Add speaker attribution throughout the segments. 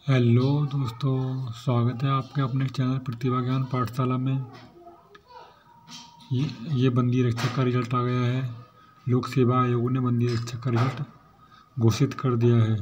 Speaker 1: Hello दोस्तों, स्वागत है आपके अपने चैनल प्रतिभा ज्ञान पाठशाला में। ये बंदी रक्षक का रिजल्ट आ गया है। लोक सेवा आयोग ने बंदी रक्षक का रिजल्ट घोषित कर दिया है।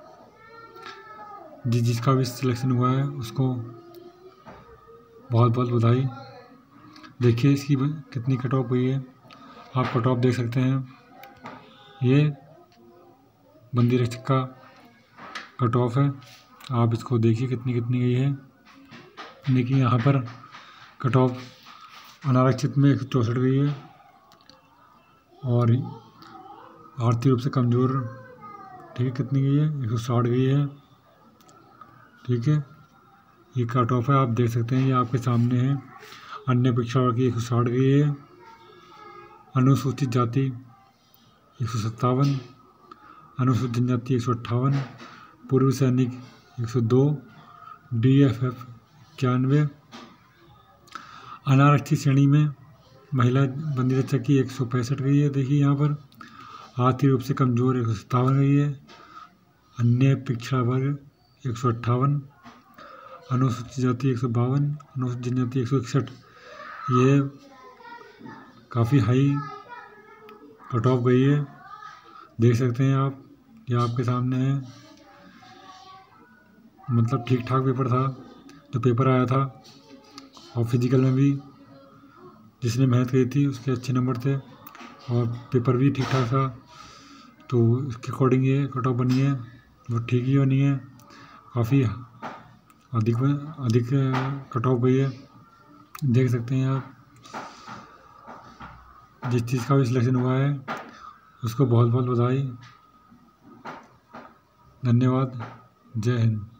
Speaker 1: जिसका भी सिलेक्शन हुआ है उसको बहुत बहुत बधाई। देखिए इसकी कितनी कट ऑफ हुई है, आप कट ऑफ देख सकते हैं। ये बंदी रक्षक का कट ऑफ है, आप इसको देखिए कितनी गई है। देखिए यहाँ पर कट ऑफ अनारक्षित में 164 गई है और आर्थिक रूप से कमज़ोर ठीक है कितनी गई है, 160 गई है। ठीक है, ये कट ऑफ है, आप देख सकते हैं, ये आपके सामने है। अन्य परीक्षा वर्ग की 160 गई है। अनुसूचित जाति 157, अनुसूचित जनजाति 158, पूर्व सैनिक 102, DFF 91। अनारक्षित श्रेणी में महिला बंदी रक्षक की 165 गई है। देखिए यहाँ पर आर्थिक रूप से कमज़ोर 157 गई है। अन्य पिछड़ा वर्ग 158, अनुसूचित जाति 152, अनुसूचित जनजाति 161। ये काफ़ी हाई कट ऑफ गई है, देख सकते हैं आप, ये आपके सामने है। मतलब ठीक ठाक पेपर था जो पेपर आया था, और फिजिकल में भी जिसने मेहनत की थी उसके अच्छे नंबर थे और पेपर भी ठीक ठाक था। तो इसके अकॉर्डिंग ये कट ऑफ बनी है वो ठीक ही बनी है, काफ़ी अधिक कट ऑफ गई है, देख सकते हैं आप। जिस चीज़ का भी सिलेक्शन हुआ है उसको बहुत बहुत बधाई। धन्यवाद। जय हिंद।